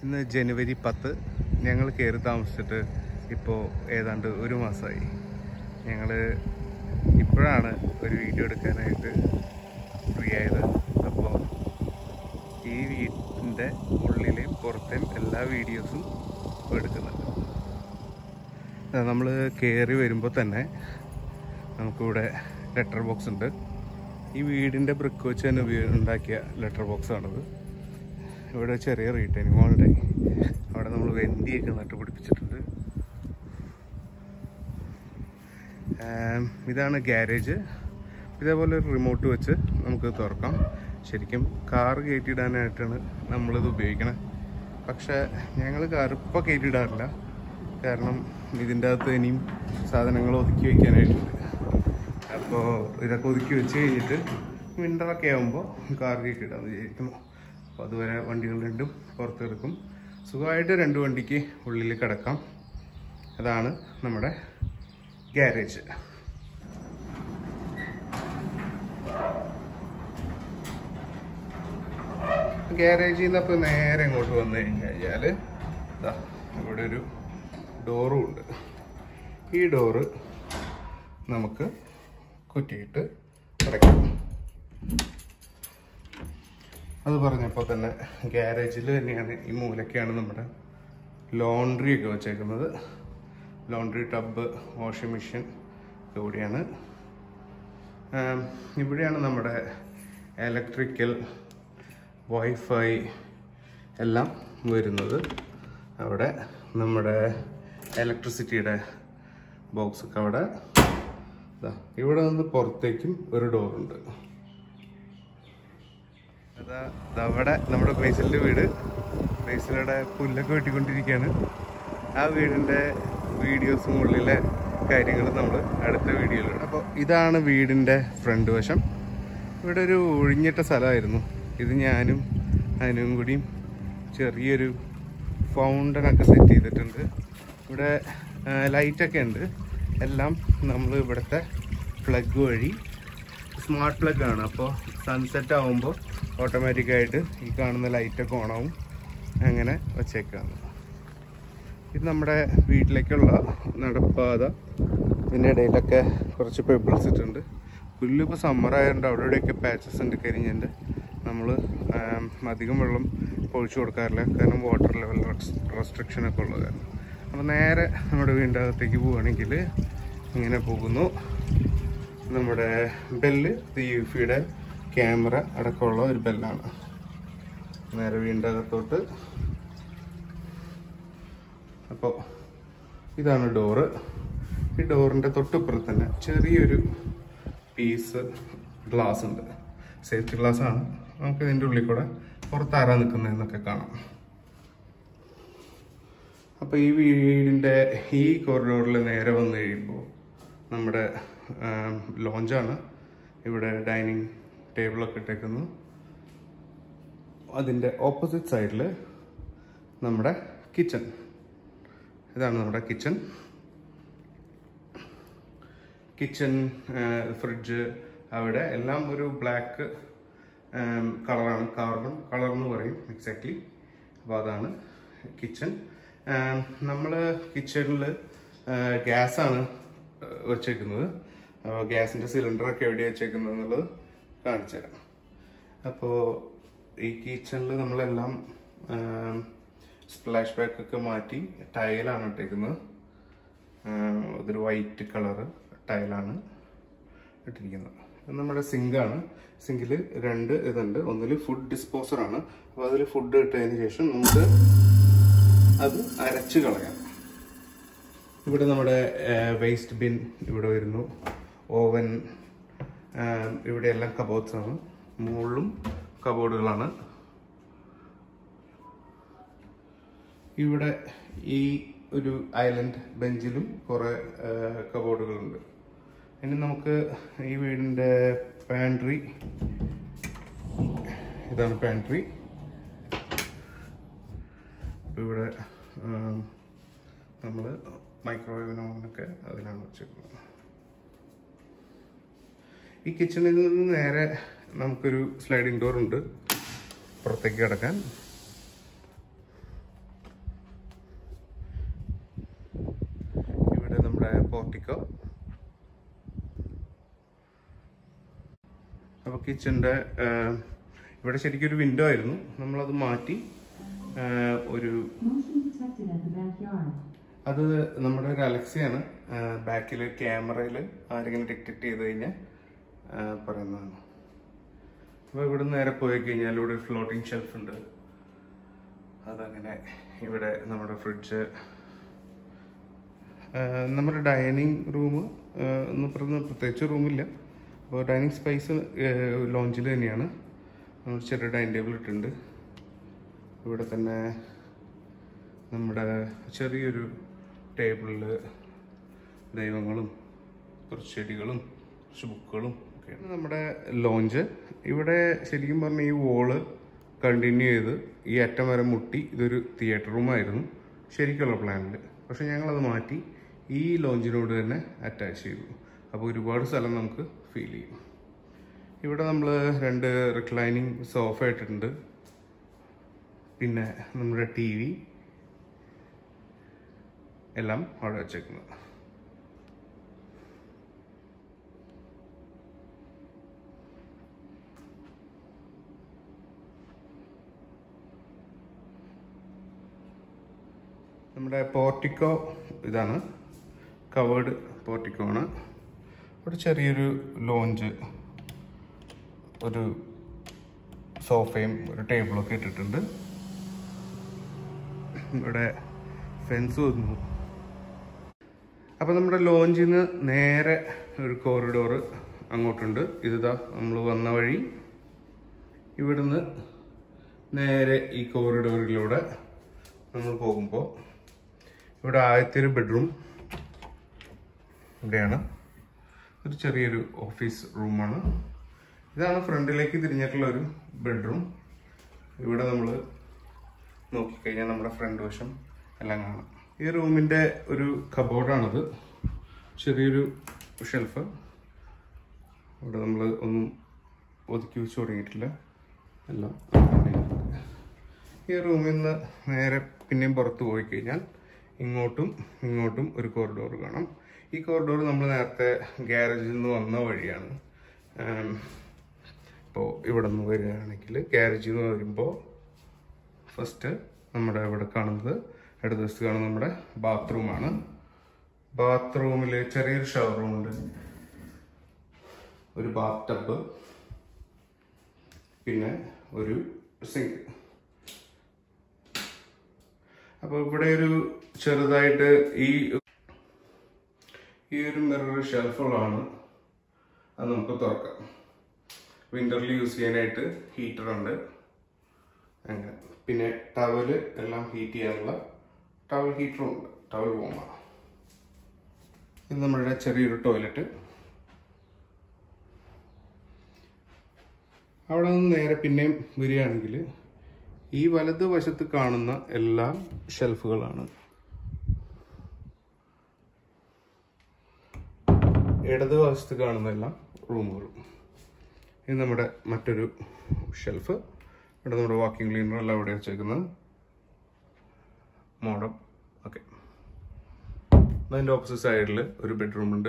ഇന്ന് ജനുവരി 10 ഞങ്ങൾ കയറി താമസിച്ചിട്ട് ഇപ്പോൾ ഏതാണ്ട് ഒരു മാസമായി. ഞങ്ങൾ ഇപ്പോഴാണ് ഒരു വീഡിയോ എടുക്കാനായിട്ട് ഫ്രീ ആയത്. അപ്പോൾ ഈ വീടിൻ്റെ ഉള്ളിലെയും പുറത്തെയും എല്ലാ വീഡിയോസും ഇപ്പോൾ എടുക്കുന്നുണ്ട്. നമ്മൾ കയറി വരുമ്പോൾ തന്നെ നമുക്കിവിടെ ലെറ്റർ ബോക്സ് ഉണ്ട്. ഈ വീടിൻ്റെ ബ്രിക്ക് വെച്ച് തന്നെ ഉണ്ടാക്കിയ ലെറ്റർ ബോക്സാണിത്. ഇവിടെ ചെറിയ റീറ്റെയിനിങ് വാളുടെ അവിടെ നമ്മൾ വെന്തിയൊക്കെ നട്ടുപിടിപ്പിച്ചിട്ടുണ്ട്. ഇതാണ് ഗ്യാരേജ്. ഇതേപോലെ ഒരു റിമോട്ട് വെച്ച് നമുക്ക് തുറക്കാം. ശരിക്കും കാർ കയറ്റിയിടാനായിട്ടാണ് നമ്മളിത് ഉപയോഗിക്കണത്. പക്ഷേ ഞങ്ങൾ കാർ ഇപ്പോൾ കയറ്റിയിടാറില്ല. കാരണം ഇതിൻ്റെ അകത്ത് ഇനിയും സാധനങ്ങൾ ഒതുക്കി വയ്ക്കാനായിട്ടുണ്ട്. അപ്പോൾ ഇതൊക്കെ ഒതുക്കി വെച്ച് കഴിഞ്ഞിട്ട് വിൻ്ററൊക്കെ ആകുമ്പോൾ കാർ കയറ്റിയിടാമെന്ന് വിചാരിക്കുന്നു. അപ്പോൾ അതുവരെ വണ്ടികൾ രണ്ടും പുറത്തെടുക്കും. സുഖമായിട്ട് 2 വണ്ടിക്ക് ഉള്ളിൽ കിടക്കാം. അതാണ് നമ്മുടെ ഗ്യാരേജ്. ഗ്യാരേജിൽ നിന്ന് അപ്പോൾ നേരെ ഇങ്ങോട്ട് വന്നു കഴിഞ്ഞാൽ ഇവിടെ ഒരു ഡോറും ഉണ്ട്. ഈ ഡോറ് നമുക്ക് കുറ്റിയിട്ട് അടയ്ക്കാം. അത് പറഞ്ഞപ്പോൾ തന്നെ ഗ്യാരേജിൽ തന്നെയാണ് ഈ മൂലയ്ക്കാണ് നമ്മുടെ ലോണ്ട്രി ഒക്കെ വെച്ചേക്കുന്നത്. ലോണ്ട്രി ടബ്, വാഷിംഗ് മെഷീൻ ഇവിടെയാണ്. ഇവിടെയാണ് നമ്മുടെ ഇലക്ട്രിക്കൽ, വൈഫൈ എല്ലാം വരുന്നത്. അവിടെ നമ്മുടെ ഇലക്ട്രിസിറ്റിയുടെ ബോക്സൊക്കെ അവിടെ. ഇവിടെ നിന്ന് പുറത്തേക്കും ഒരു ഡോറുണ്ട്. അവിടെ നമ്മുടെ ബേസിലിൻ്റെ വീട്. ബേസിലയുടെ പുല്ലൊക്കെ വെട്ടിക്കൊണ്ടിരിക്കുകയാണ്. ആ വീടിൻ്റെ വീഡിയോസും ഉള്ളിലെ കാര്യങ്ങൾ നമ്മൾ അടുത്ത വീഡിയോയിലുണ്ട്. അപ്പോൾ ഇതാണ് വീടിൻ്റെ ഫ്രണ്ട് വശം. ഇവിടെ ഒരു ഒഴിഞ്ഞിട്ട സ്ഥലമായിരുന്നു. ഇത് ഞാനും അതിനും കൂടിയും ചെറിയൊരു ഫൗണ്ടനൊക്കെ സെറ്റ് ചെയ്തിട്ടുണ്ട്. ഇവിടെ ലൈറ്റൊക്കെ ഉണ്ട്. എല്ലാം നമ്മൾ ഇവിടുത്തെ പ്ലഗ് വഴി, സ്മാർട്ട് പ്ലഗ് ആണ്. അപ്പോൾ സൺസെറ്റ് ആകുമ്പോൾ ഓട്ടോമാറ്റിക്കായിട്ട് ഈ കാണുന്ന ലൈറ്റൊക്കെ ഓണാവും. അങ്ങനെ വച്ചേക്കാണ്. ഇത് നമ്മുടെ വീട്ടിലേക്കുള്ള നടപ്പാത. ഇതിൻ്റെ ഇടയിലൊക്കെ കുറച്ച് പെബിൾസ് ഇട്ടുണ്ട്. പുല്ലിപ്പോൾ സമ്മറായതുകൊണ്ട് അവിടെ ഇവിടെയൊക്കെ പാച്ചസ് ഉണ്ട്, കരിഞ്ഞുണ്ട്. നമ്മൾ അധികം വെള്ളം ഒഴിച്ചു കൊടുക്കാറില്ല, കാരണം വാട്ടർ ലെവൽ റെസ്ട്രിക്ഷനൊക്കെ ഉള്ളത് കാരണം. അപ്പോൾ നേരെ നമ്മുടെ വീടിൻ്റെ അകത്തേക്ക് പോവുകയാണെങ്കിൽ ഇങ്ങനെ പോകുന്നു. നമ്മുടെ ബെല്ല് യുഫിയുടെ ക്യാമറ അടക്കമുള്ള ഒരു ബെല്ലാണ്. നേരെ വീടിൻ്റെ അകത്തോട്ട്. അപ്പോൾ ഇതാണ് ഡോറ്. ഈ ഡോറിൻ്റെ തൊട്ടിപ്പുറത്ത് തന്നെ ചെറിയൊരു പീസ് ഗ്ലാസ് ഉണ്ട്. സേഫ്റ്റി ഗ്ലാസ് ആണ്. നമുക്ക് ഇതിൻ്റെ ഉള്ളിൽ കൂടെ പുറത്താരാ നിൽക്കുന്നതെന്നൊക്കെ കാണാം. അപ്പോൾ ഈ വീടിൻ്റെ ഈ കോറിഡോറിൽ നേരെ വന്നു കഴിയുമ്പോൾ നമ്മുടെ ലോഞ്ചാണ്. ഇവിടെ ഡൈനിങ് ടേബിളൊക്കെ ഇട്ടേക്കുന്നു. അതിൻ്റെ ഓപ്പോസിറ്റ് സൈഡിൽ നമ്മുടെ കിച്ചൺ. ഇതാണ് നമ്മുടെ കിച്ചൺ. ഫ്രിഡ്ജ് അവിടെ എല്ലാം ഒരു ബ്ലാക്ക് കളറാണ്. കാർബൺ കളർ എന്ന് പറയും എക്സാക്ട്ലി. അപ്പോൾ അതാണ് കിച്ചൺ. നമ്മൾ കിച്ചണിൽ ഗ്യാസാണ് വെച്ചേക്കുന്നത്. ഗ്യാസിൻ്റെ സിലിണ്ടറൊക്കെ എവിടെയാണ് വെച്ചേക്കുന്നത് എന്നുള്ളത് കാണിച്ചു തരാം. അപ്പോൾ ഈ കിച്ചണിൽ നമ്മളെല്ലാം സ്പ്ലാഷ് ബാക്കൊക്കെ മാറ്റി ടൈലാണ് ഇട്ടേക്കുന്നത്. അതൊരു വൈറ്റ് കളറ് ടൈലാണ് ഇട്ടിരിക്കുന്നത്. നമ്മുടെ സിങ്കാണ്. സിങ്കിൽ 2 ഇതുണ്ട്. ഒന്നിൽ ഫുഡ് ഡിസ്പോസറാണ്. അപ്പോൾ അതിൽ ഫുഡ് ഇട്ടതിന് ശേഷം നമുക്ക് അത് അരച്ച് കളയാം. ഇവിടെ നമ്മുടെ വേസ്റ്റ് ബിൻ ഇവിടെ വരുന്നു. ഓവൻ, ഇവിടെ എല്ലാം കബോർഡ്സ് ആണ്. മുകളിലും കബോർഡുകളാണ്. ഇവിടെ ഈ ഒരു ഐലൻഡ് ബെഞ്ചിലും കുറേ കബോർഡുകളുണ്ട്. ഇനി നമുക്ക് ഈ വീടിൻ്റെ പാൻട്രി. ഇതാണ് പാൻട്രി. ഇവിടെ നമ്മൾ മൈക്രോവേവിനൊക്കെ അതിലാണ് വെച്ചിരിക്കുന്നത്. ഈ കിച്ചണിൽ നിന്ന് നേരെ നമുക്കൊരു സ്ലൈഡിംഗ് ഡോർ ഉണ്ട് പുറത്തേക്ക് കിടക്കാൻ. പോർട്ടിക്കോ. അപ്പോൾ കിച്ചൻ്റെ ഇവിടെ ശരിക്കും ഒരു വിൻഡോ ആയിരുന്നു, നമ്മളത് മാറ്റി ഒരു അത് നമ്മുടെ ഒരു അലക്സയാണ്. ബാക്കിൽ ക്യാമറയിൽ ആരെങ്കിലും ഡിറ്റക്ട് ചെയ്ത് കഴിഞ്ഞാൽ പറയുന്നതാണ്. അപ്പോൾ ഇവിടെ നേരെ പോയി കഴിഞ്ഞാൽ ഇവിടെ ഒരു ഫ്ലോട്ടിംഗ് ഷെൽഫ് ഉണ്ട്. അതങ്ങനെ ഇവിടെ നമ്മുടെ ഫ്രിഡ്ജ്, നമ്മുടെ ഡൈനിങ് റൂം എന്ന് പറഞ്ഞ പ്രത്യേകിച്ച് റൂമില്ല. അപ്പോൾ ഡൈനിങ് സ്പേസ് ലോഞ്ചിൽ തന്നെയാണ്. നമ്മൾ ചെറിയ ഡൈനിങ് ടേബിൾ ഇട്ടിട്ടുണ്ട്. ഇവിടെ തന്നെ നമ്മുടെ ചെറിയൊരു ടേബിളിൽ ദൈവങ്ങളും കുറച്ച് ചെടികളും കുറച്ച് ബുക്കുകളും ഒക്കെയാണ് നമ്മുടെ ലോഞ്ച്. ഇവിടെ ശരിക്കും പറഞ്ഞാൽ ഈ വോള് കണ്ടിന്യൂ ചെയ്ത് ഈ അറ്റം വരെ മുട്ടി ഇതൊരു തിയേറ്റർ റൂമായിരുന്നു ശരിക്കുള്ള പ്ലാനിൽ. പക്ഷെ ഞങ്ങളത് മാറ്റി ഈ ലോഞ്ചിനോട് തന്നെ അറ്റാച്ച് ചെയ്തു. അപ്പോൾ ഒരുപാട് സ്ഥലം നമുക്ക് ഫീൽ ചെയ്യും. ഇവിടെ നമ്മൾ 2 റിക്ലൈനിങ് സോഫ ഇട്ടിട്ടുണ്ട്. പിന്നെ നമ്മുടെ TV എല്ലാം അവിടെ വെച്ചേക്കുന്നത്. നമ്മുടെ പോർട്ടിക്കോ ഇതാണ്, കവേർഡ് പോർട്ടിക്കോ ആണ്. ഇവിടെ ചെറിയൊരു ലോഞ്ച്, ഒരു സോഫയും ഒരു ടേബിളൊക്കെ ഇട്ടിട്ടുണ്ട്. ഇവിടെ ഫെൻസ് വന്നു. അപ്പോൾ നമ്മുടെ ലോഞ്ചിൽ നിന്ന് നേരെ ഒരു കോറിഡോറ് അങ്ങോട്ടുണ്ട്. ഇതാ നമ്മൾ വന്ന വഴി. ഇവിടുന്ന് നേരെ ഈ കോറിഡോറിലൂടെ നമ്മൾ പോകുമ്പോൾ ഇവിടെ ആദ്യത്തെ ഒരു ബെഡ്റൂം ഇവിടെയാണ്. ഒരു ചെറിയൊരു ഓഫീസ് റൂമാണ്. ഇതാണ് ഫ്രണ്ടിലേക്ക് തിരിഞ്ഞിട്ടുള്ള ഒരു ബെഡ്റൂം. ഇവിടെ നമ്മൾ നോക്കിക്കഴിഞ്ഞാൽ നമ്മുടെ ഫ്രണ്ട് വശം എല്ലാം കാണാം. ഈ റൂമിൻ്റെ ഒരു കബോർഡാണിത്, ചെറിയൊരു ഷെൽഫ്. ഇവിടെ നമ്മൾ ഒന്നും ഒതുക്കി വെച്ച് തുടങ്ങിയിട്ടില്ല, എല്ലാം. ഈ റൂമിൽ നിന്ന് നേരെ പിന്നെയും പുറത്ത് പോയി കഴിഞ്ഞാൽ ഇങ്ങോട്ടും ഒരു കോറിഡോർ കാണാം. ഈ കോറിഡോർ നമ്മൾ നേരത്തെ ഗ്യാരേജിൽ നിന്ന് വന്ന വഴിയാണ്. ഇപ്പോൾ ഇവിടെ നിന്ന് വരികയാണെങ്കിൽ ഗ്യാരേജിൽ നിന്ന് വരുമ്പോൾ ഫസ്റ്റ് നമ്മുടെ ഇവിടെ കാണുന്നത്, ഇടതുവശത്ത് കാണുന്നത് നമ്മുടെ ബാത്റൂമാണ്. ബാത്റൂമിൽ ചെറിയൊരു ഷവർ റൂമുണ്ട്, ഒരു ബാത്ത് ടബ്, പിന്നെ ഒരു സിങ്ക്. അപ്പോൾ ഇവിടെ ഒരു ചെറുതായിട്ട് ഈ ഒരു മിറർ ഷെൽഫുകളാണ്. അത് നമുക്ക് തുറക്കാം. വിൻ്ററിൽ യൂസ് ചെയ്യാനായിട്ട് ഹീറ്ററുണ്ട്. അങ്ങനെ പിന്നെ ടവല് എല്ലാം ഹീറ്റ് ചെയ്യാനുള്ള ടവൽ ഹീറ്ററും ഉണ്ട്, ടവൽ വോമാണ്. ഇത് നമ്മുടെ ചെറിയൊരു ടോയ്ലറ്റ്. അവിടെ നിന്ന് നേരെ പിന്നെയും വരികയാണെങ്കിൽ ഈ വലത് വശത്ത് കാണുന്ന എല്ലാം ഷെൽഫുകളാണ്. ഇടത് വശത്ത് കാണുന്നതെല്ലാം റൂമുകളും. ഇത് നമ്മുടെ മറ്റൊരു ഷെൽഫ്. ഇവിടെ നമ്മുടെ വാക്യൂം ക്ലീനർ എല്ലാം ഇവിടെ വെച്ചേക്കുന്നത്, മോഡം. ഓക്കെ, അതിൻ്റെ ഓപ്പോസിറ്റ് സൈഡിൽ ഒരു ബെഡ്റൂം ഉണ്ട്.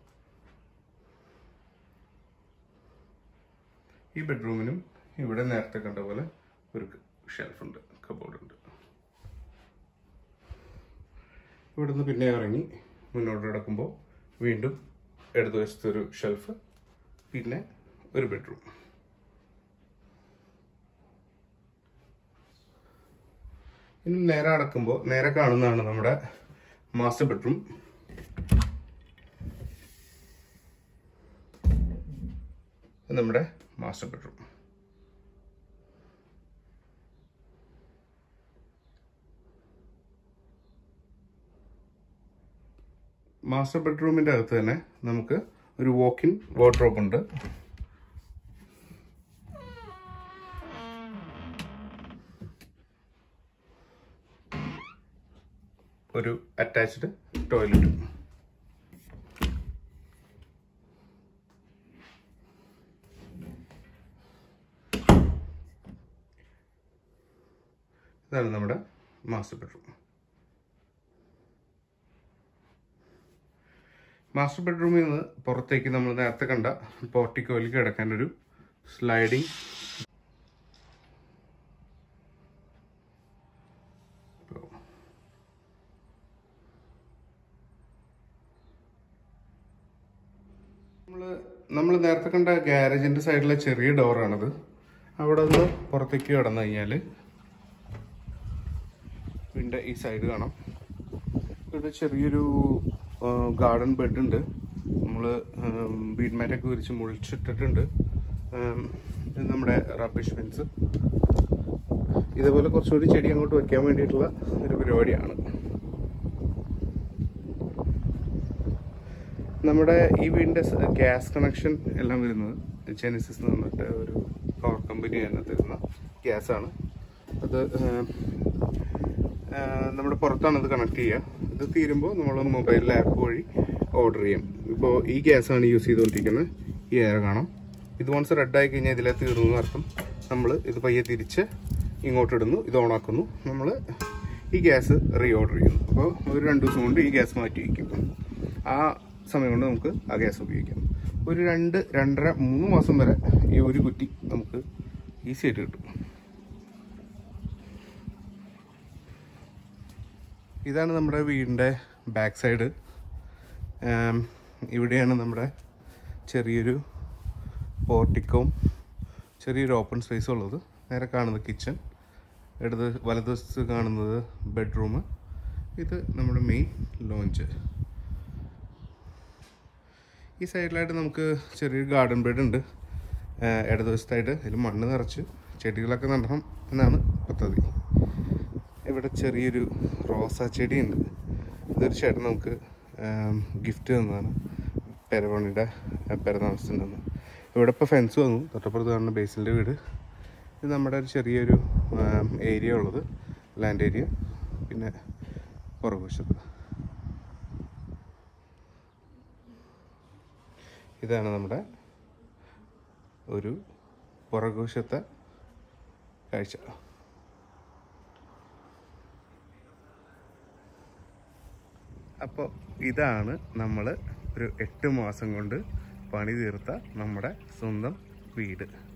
ഈ ബെഡ്റൂമിനും ഇവിടെ നേരത്തെ കണ്ട പോലെ ഒരു ഷെൽഫുണ്ട്, കബോർഡുണ്ട്. ഇവിടുന്ന് പിന്നെ ഇറങ്ങി മുന്നോട്ട് കിടക്കുമ്പോൾ വീണ്ടും ഇടതുവശത്ത് ഒരു ഷെൽഫ്, പിന്നെ ഒരു ബെഡ്റൂം. ഇനി നേരെ അടക്കുമ്പോൾ നേരെ കാണുന്നതാണ് നമ്മുടെ മാസ്റ്റർ ബെഡ്റൂം. നമ്മുടെ മാസ്റ്റർ ബെഡ്റൂം. മാസ്റ്റർ ബെഡ്റൂമിൻ്റെ അകത്ത് തന്നെ നമുക്ക് ഒരു വാക്ക്-ഇൻ വാർഡ്രോബ് ഉണ്ട്. ഒരു അറ്റാച്ച്ഡ് ടോയ്ലറ്റ്. ഇതാണ് നമ്മുടെ മാസ്റ്റർ ബെഡ്റൂം. മാസ്റ്റർ ബെഡ്റൂമിൽ നിന്ന് പുറത്തേക്ക് നമ്മൾ നേരത്തെ കണ്ട പോർട്ടിക്കോയിലേക്ക് കിടക്കാൻ ഒരു സ്ലൈഡിങ് നമ്മൾ നേരത്തെ കണ്ട ഗ്യാരേജിന്റെ സൈഡിലെ ചെറിയ ഡോറാണത്. അവിടെ നിന്ന് പുറത്തേക്ക് കടന്നു കഴിഞ്ഞാൽ വീടിൻ്റെ ഈ സൈഡ് കാണാം. ഇവിടെ ചെറിയൊരു ഗാർഡൻ ബെഡ് ഉണ്ട്. നമ്മൾ ബീഡ് മാറ്റൊക്കെ വിരിച്ച് മുളിച്ചിട്ടിട്ടുണ്ട്. ഇത് നമ്മുടെ റബ്ബിഷ് ബിൻസ്. ഇതേപോലെ കുറച്ചുകൂടി ചെടി അങ്ങോട്ട് വെക്കാൻ വേണ്ടിയിട്ടുള്ള ഒരു പരിപാടിയാണ്. നമ്മുടെ ഈ വീടിൻ്റെ ഗ്യാസ് കണക്ഷൻ എല്ലാം വരുന്നത് ജെനിസിസ് എന്ന് പറഞ്ഞിട്ട് ഒരു പവർ കമ്പനി തന്നെ തരുന്ന ഗ്യാസാണ്. അത് നമ്മുടെ പുറത്താണ് ഇത് കണക്ട് ചെയ്യുക. ഇത് തീരുമ്പോൾ നമ്മൾ മൊബൈൽ ആപ്പ് വഴി ഓർഡർ ചെയ്യും. ഇപ്പോൾ ഈ ഗ്യാസാണ് യൂസ് ചെയ്തുകൊണ്ടിരിക്കുന്നത്. ഈ എയർ കാണാം. ഇത് വൺസ് റെഡായി കഴിഞ്ഞാൽ ഇതിലെ തീർന്നു എന്നർത്ഥം. നമ്മൾ ഇത് പയ്യെ തിരിച്ച് ഇങ്ങോട്ടിടുന്നു, ഇത് ഓണാക്കുന്നു, നമ്മൾ ഈ ഗ്യാസ് റീ ഓർഡർ ചെയ്യുന്നു. അപ്പോൾ ഒരു 2 ദിവസം കൊണ്ട് ഈ ഗ്യാസ് മാറ്റി വയ്ക്കും. ആ സമയം കൊണ്ട് നമുക്ക് ആ ഗ്യാസ് ഉപയോഗിക്കാം. ഒരു 2, 2.5, 3 മാസം വരെ ഈ ഒരു കുറ്റി നമുക്ക് ഈസി ആയിട്ട് കിട്ടും. ഇതാണ് നമ്മുടെ വീടിൻ്റെ ബാക്ക് സൈഡ്. ഇവിടെയാണ് നമ്മുടെ ചെറിയൊരു പോർട്ടിക്കവും ചെറിയൊരു ഓപ്പൺ സ്പേസും ഉള്ളത്. നേരെ കാണുന്നത് കിച്ചൺ, വലതുവശത്ത് കാണുന്നത് ബെഡ്റൂം. ഇത് നമ്മുടെ മെയിൻ ലോഞ്ച്. ഈ സൈഡിലായിട്ട് നമുക്ക് ചെറിയൊരു ഗാർഡൻ ബെഡ് ഉണ്ട്. ഇടതുവശത്തായിട്ട് ഇതിൽ മണ്ണ് നിറച്ച് ചെടികളൊക്കെ നടണം എന്നാണ് പദ്ധതി. ഇവിടെ ചെറിയൊരു റോസാ ചെടിയുണ്ട്. ഇതൊരു ചേട്ടൻ നമുക്ക് ഗിഫ്റ്റ് തന്നതാണ് പെരവണിയുടെ പെരതാമസത്തിൽ നിന്ന്. ഇവിടെ ഇപ്പോൾ ഫെൻസ് വന്നു. തൊട്ടപ്പുറത്ത് കാണുന്ന ബേസിലിൻ്റെ വീട്. ഇത് നമ്മുടെ ഒരു ചെറിയൊരു ഏരിയ ഉള്ളത്, ലാൻഡ് ഏരിയ. പിന്നെ പുറകുവശത്ത് ഇതാണ് നമ്മുടെ ഒരു പുറകുവശത്തെ കാഴ്ച. അപ്പോൾ ഇതാണ് നമ്മൾ ഒരു 8 മാസം കൊണ്ട് പണി തീർത്ത നമ്മുടെ സ്വന്തം വീട്.